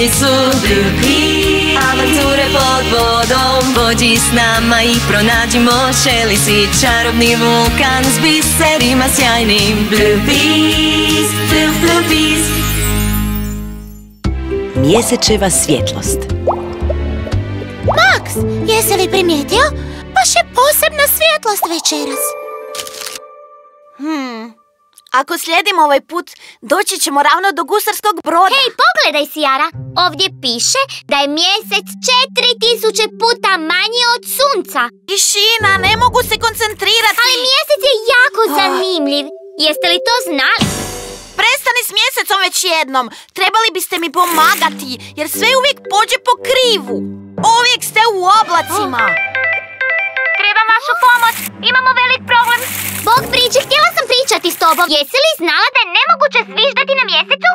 Oni su Blue, avanture pod vodom. Pođi s nama i pronađimo Shelly, si čarobni vulkan s biserima sjajnim. Blue Peas. Mjesečeva svjetlost. Max, jesi li primijetio? Baš je posebna svjetlost večeras. Ako slijedimo ovaj put, doći ćemo ravno do gusarskog broda. Hej, pogledaj, Sijara. Ovdje piše da je mjesec 4000 puta manji od sunca. Tišina, ne mogu se koncentrirati. Ali mjesec je jako zanimljiv. Jeste li to znali? Prestani s mjesecom već jednom. Trebali biste mi pomagati, jer sve uvijek pođe po krivu. Uvijek ste u oblacima. Trebam vašu pomoć. Imamo velik problem. Bog priče, htjela sam pričati s tobom. Jesi li znala da je nemoguće zviždati na mjesecu?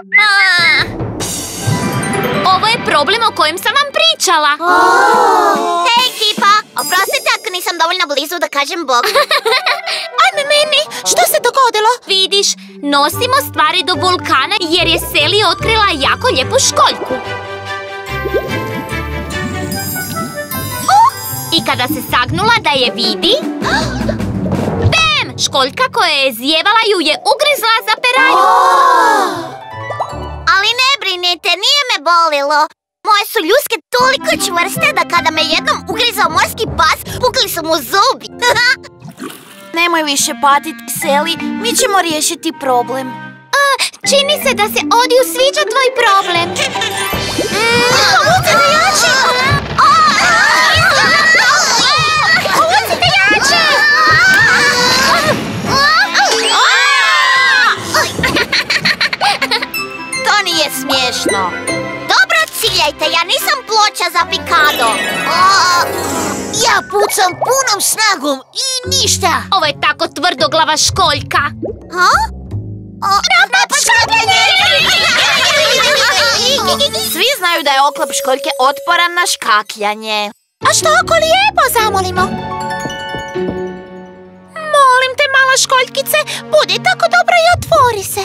Ovo je problem o kojem sam vam pričala. Hej, ekipa! Oprostite ako nisam dovoljno blizu da kažem Bog. Ajme meni, što se dogodilo? Vidiš, nosimo stvari do vulkana jer je Sally otkrila jako lijepu školjku. I kada se sagnula da je vidi... Bam! Školjka koja je zjevala ju je ugrizla za peraju. Ali ne brinite, nije me bolilo. Moje su ljuske toliko čvrste da kada me jednom ugrizao morski pas, pukli su mu zubi. Nemoj više patiti, Sally. Mi ćemo riješiti problem. Čini se da se Odiju sviđa tvoj problem. Povucite jače! Povucite jače! To nije smiješno. Dobro ciljajte, ja nisam ploča za pikado. Ja pucam punom snagom i ništa. Ovo je tako tvrdoglava školjka. Svi znaju da je oklop školjke otporan na škakljanje. A što ako lijepo zamolimo? Molim te, mala školjkice, budi tako dobra i otvori se.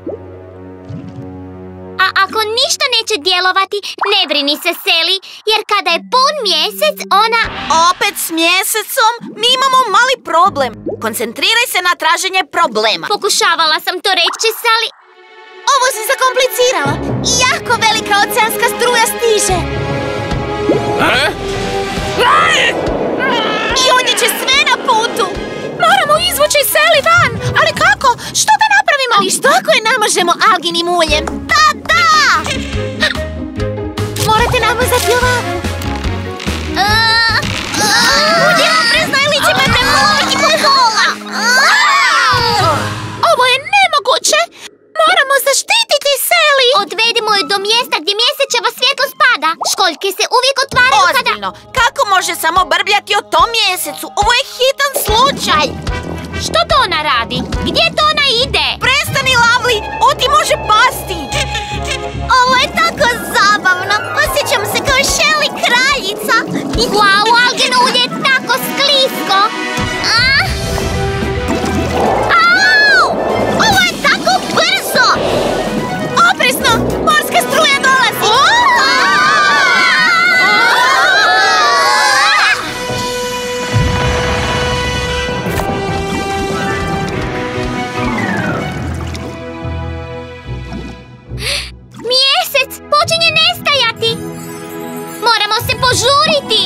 A ako ništa neće djelovati, ne brini se, Sally, jer kada je pun mjesec, ona... Opet s mjesecom? Mi imamo mali problem. Koncentriraj se na traženje problema. Pokušavala sam to reći, Sally. Ovo si zakomplicirala. Jako velika oceanska struja stiže. I odje će sve na putu. Moramo izvući Sally van. Ali kako? Što da napravimo? Ali što ako je namažemo alginim uljem? Da! Morate namazati ovavu. Budimo prezna ili će me premoliti po kola. Ovo je nemoguće. Moramo zaštititi Sally. Odvedimo je do mjesta gdje mjesečeva svjetlost pada. Školjke se uvijek otvaraju kada... Ozbiljno, kako može samo brbljati o tom mjesecu? Ovo je hitan slučaj. Što to ona radi? Gdje to ona ide? Prestani, Lovely, Oti može pasti. Ovo je tako zabavno. Osjećam se kao Shelly kraljica. Wow, algino ulje je tako sklisko. Au! Ovo je tako brzo. Opresno, morska struja dolazi. Mjesec počinje nestajati. Moramo se požuriti.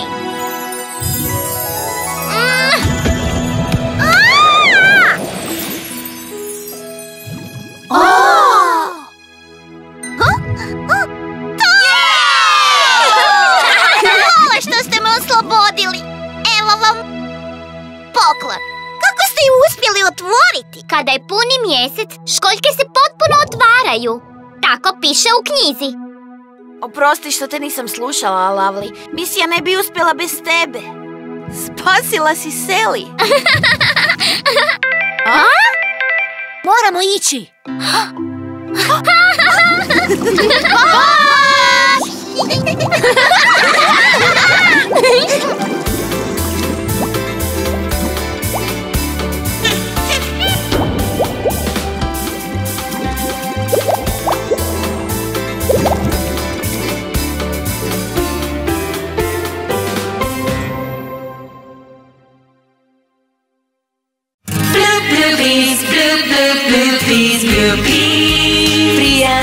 Hvala što ste me oslobodili. Evo vam poklon. Kako ste ju uspjeli otvoriti? Kada je puni mjesec, školjke se potpuno otvaraju. Tako piše u knjizi. Oprosti što te nisam slušala, Lovely. Misija ne bi uspjela bez tebe. Spasila si Sally. Moramo ići.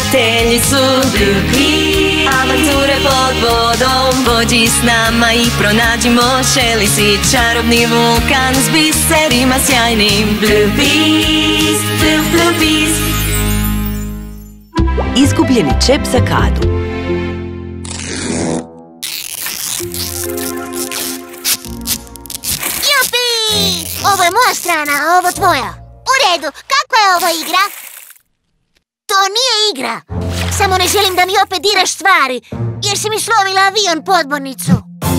prijatelji su Bluebees. Avanture pod vodom, vođi s nama i pronađimo Shelly si čarobni vulkan s biserima sjajnim. Bluebees, Bluebees. Izgubljeni čep za Kadu. Jupi! Ovo je moja strana, a ovo tvoja. U redu, kakva je ovo igra? To nije igra. Samo ne želim da mi opet diraš stvari, jer si mi slomila avion podmornicu.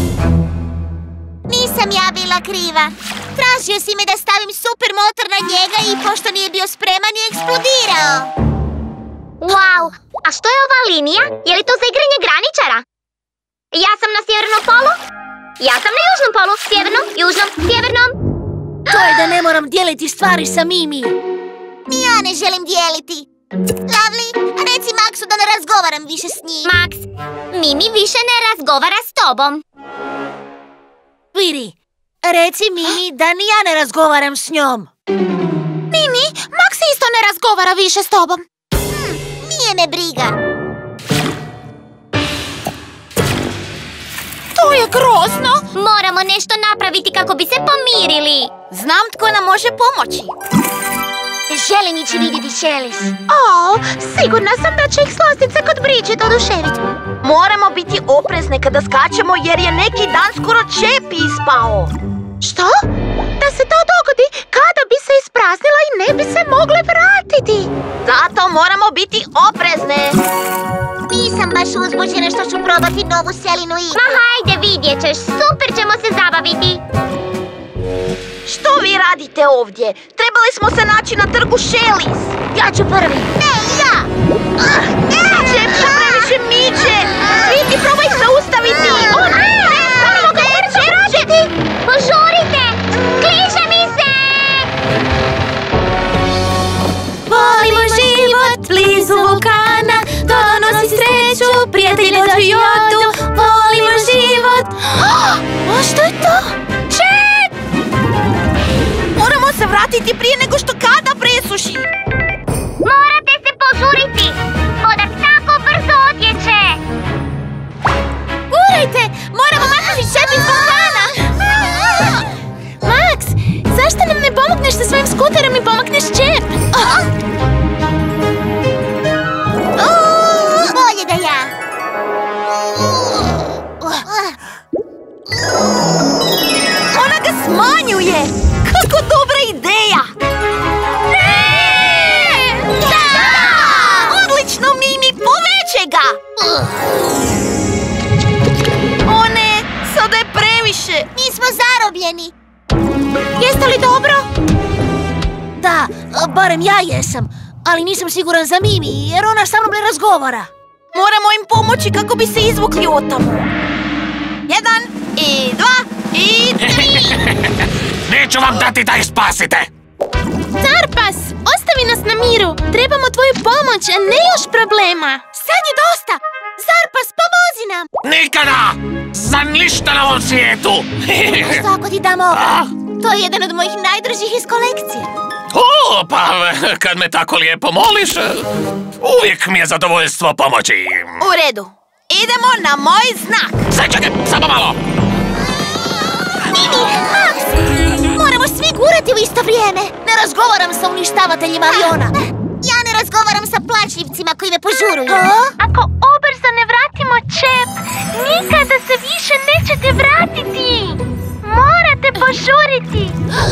Nisam ja bila kriva. Tražio si me da stavim super motor na njega i pošto nije bio spreman je eksplodirao. Wow, a što je ova linija? Je li to za igranje graničara? Ja sam na sjevernom polu. Ja sam na južnom polu. Sjevernom, južnom, sjevernom. To je da ne moram dijeliti stvari sa Mimi. Ni ja ne želim dijeliti. Lovely, reci Maxu da ne razgovaram više s njim. Max, Mimi više ne razgovara s tobom. Vidi, reci Mimi da ni ja ne razgovaram s njom. Mimi, Max isto ne razgovara više s tobom. Nije me briga. To je grozno. Moramo nešto napraviti kako bi se pomirili. Znam tko nam može pomoći. Želim ići vidjeti Shelly. Sigurna sam da će ih slostica kod Bridget oduševiti. Moramo biti oprezne kada skačemo jer je neki dan skoro čep ispao. Što? Da se to dogodi kada bi se ispraznila i ne bi se mogle vratiti. Zato moramo biti oprezne. Nisam baš uzbuđena što ću probati novu Selinu igru. Ma hajde, vidjet ćeš, super ćemo se zabaviti. Što vi radite ovdje? Trebali smo se naći na trgu Shelly's. Ja ću prvi. Ne, ja! Čep se previše miče. Svi ti probaj zaustaviti. Stanimo ga učiti! Požurite! Kliže mi se! Volimo život blizu vulkana, to donosi sreću, prijatelji za životu. Volimo život. A što je to? Čep! Moramo se vratiti prije nego što Kada presuši. Morate se požuriti! Voda tako brzo odječe! Gurajte! Moramo maknuti Čep iz vulkana! Max, zašto nam ne pomogneš sa svojim skuterom i pomakneš Čep? Bolje da ja. Ona ga smanjuje! Kako dobra ideja! Odlično, Mimi, poveće ga! O ne, sada je previše! Mi smo zarobljeni. Jeste li dobro? Da, barem ja jesam. Ali nisam siguran za Mimi, jer ona sa mnom ne razgovara. Moramo im pomoći kako bi se izvukli otamo. 1 i 2 i 3. Neću vam dati da ih spasite! Zarpas, ostavi nas na miru. Trebamo tvoju pomoć, a ne još problema. Sad je dosta. Zarpas, pomozi nam. Nikada! Za ništa na ovom svijetu! Što ako ti damo ovo? To je jedan od mojih najdražih iz kolekcije. O, pa kad me tako lijepo moliš, uvijek mi je zadovoljstvo pomoći. U redu. Idemo na moj znak. Čekaj, samo malo. Mimi, Max, moramo svi gurati u isto vrijeme. Ne razgovaram sa uništavateljima aviona. Ja ne razgovaram sa plačljivcima koji me požuruju. Ako obrzo ne vratimo Čep, nikada se više nećete vratiti! Morate požuriti!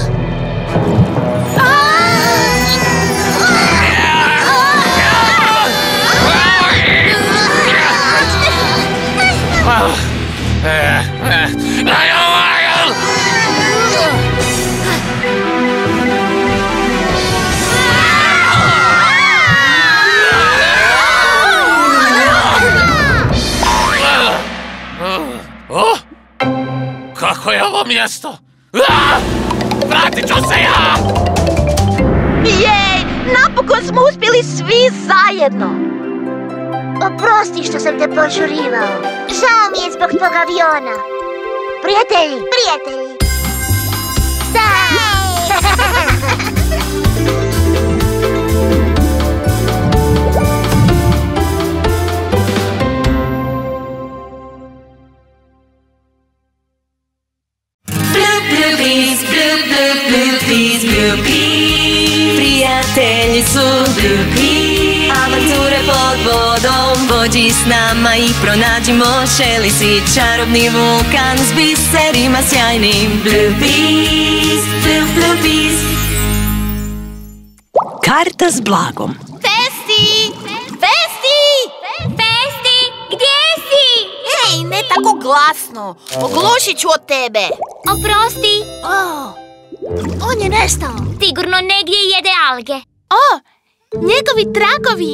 Kako je ovo mjesto? Vratit ću se ja! Jej, napokon smo uspjeli svi zajedno. Oprosti što sam te požurivao. Žao mi je zbog tog aviona. Prijatelji, prijatelji. prijatelji su Bluebees. Avanture pod vodom, vođi s nama i pronađimo Shelly si čarobni vulkan s biserima sjajnim. Bluebees, Bluebees. Karta s blagom. Festi! Festi! Festi, gdje si? Ej, ne tako glasno. Oglušit ću od tebe. Oprosti, On je nestao. sigurno negdje jede alge. Njegovi tragovi.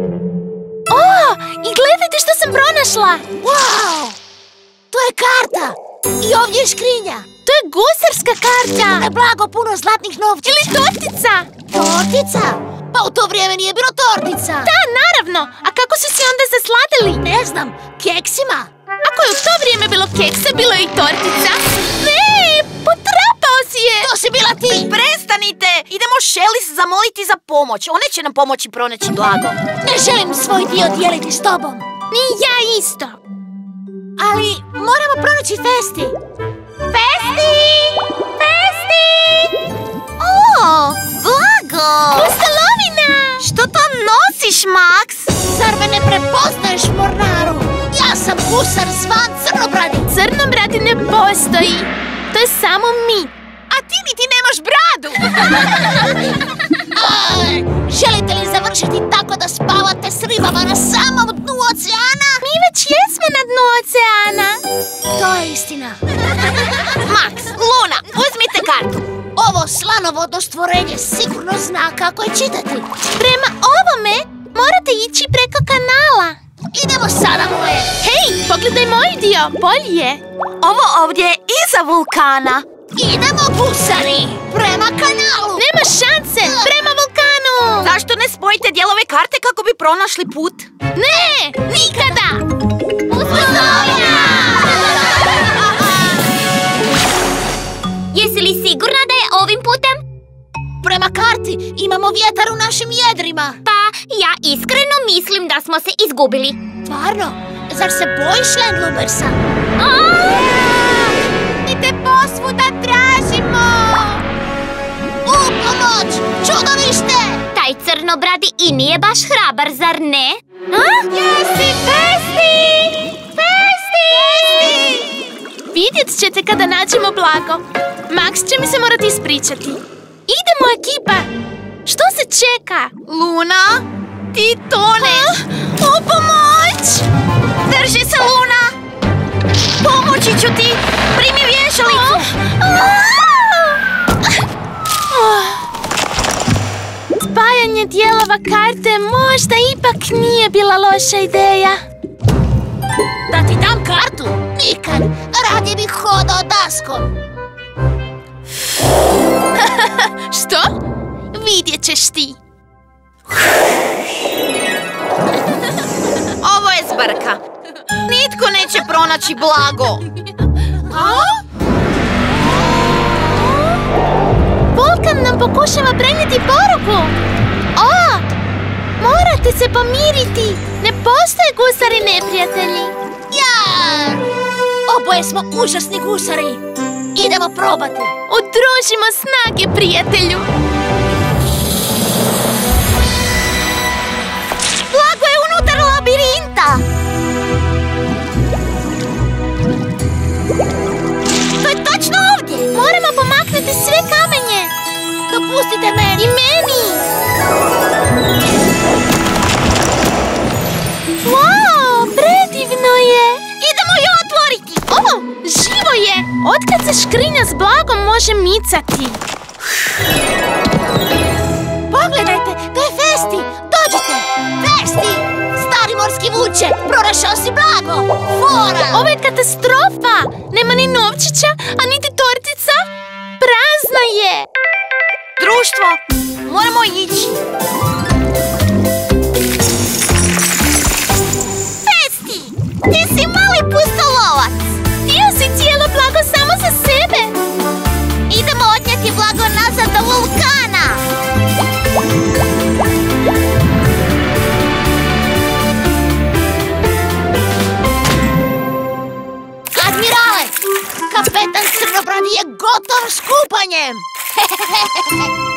I gledajte što sam pronašla. Wow! To je karta. I ovdje je škrinja. To je gusarska karta. Na blago puno zlatnih novčića. Ili tortica. Tortica? Pa u to vrijeme nije bilo tortica. Da, naravno. A kako su si onda zasladili? Ne znam, keksima. Ako je u to vrijeme bilo keksa, bilo je i tortica. Ne, potrapao si je. To si bila ti. Prestanite. Idemo Shelly zamoliti za pomoć. One će nam pomoći pronaći blago. Ne želim svoj dio dijeliti s tobom. Ni ja isto. Ali moramo pronaći Festi. Festi! Festi! Blago! Pustolovina! Što to nosiš, Max? Zar me ne prepoznaješ, mornaru? Ja sam gusar zvan Crnobradi. Crnobradi ne postoji. To je samo mi. A ti niti nemaš bradu. Želite li završiti tako da spavate s ribama na samom dnu oceana? Mi već jesmo na dnu oceana. To je istina. Max, Luna, uzmite kartu. Ovo slanovodno stvorenje sigurno zna kako je čitati. Prema ovome morate ići preko kanala. Idemo sada, moje. Hej, pogledaj moj dio, bolji je. Ovo ovdje je iza vulkana. Idemo, gusari, prema kanalu. Nema šanse, prema vulkanu. Zašto ne spojite dijelove karte kako bi pronašli put? Ne, nikada. Pustolovina! Jesi li sigurna da je ovim putem? Prema karti imamo vjetar u našim jedrima. Pa, ja iskreno mislim da smo se izgubili. Stvarno? Zar se bojiš Landlubersa? I te posvuda tražimo. Pomoć! Čudovište! Taj crnobradi i nije baš hrabar, zar ne? Jesi Festi! Festi! Vidjet ćete kada nađemo blago. Max će mi se morati ispričati. Idemo, ekipa! Što se čeka? Luna, ti toneš! O, pomoć! Drži se, Luna! Pomoći ću ti! Primi vješalicu! Spajanje dijelova karte možda ipak nije bila loša ideja. Da ti dam kartu? Nikad. Radije bih hodao daskom. Što? Vidjet ćeš ti. Ovo je zbrka. Nitko neće pronaći blago. Vulkan nam pokušava prenijeti poruku. Morate se pomiriti. Ne postoje gusari neprijatelji. Oboje smo užasni gusari. Idemo probati. Udružimo snage, prijatelju. Blago je unutar labirinta. To je točno ovdje. Moramo pomaknuti sve kamenje. Dopustite meni. I meni. Wow, predivno je. Idemo je otvoriti. Živo je. Otkad se škrinja s blagom može micati. Pogledajte, to je Festi. Dođite. Festi, stari morski vuče. Pronašao si blago. Fora. Ovo je katastrofa. Nema ni novčića, a niti tortica. Prazna je. Društvo, moramo ići. Festi, ti si mali pustolovac. Htio si cijelo blago samo za sebe. Idemo odnijeti blago nazad do vulkana. Admirale, kapetan Crnobradi je gotov s kupanjem.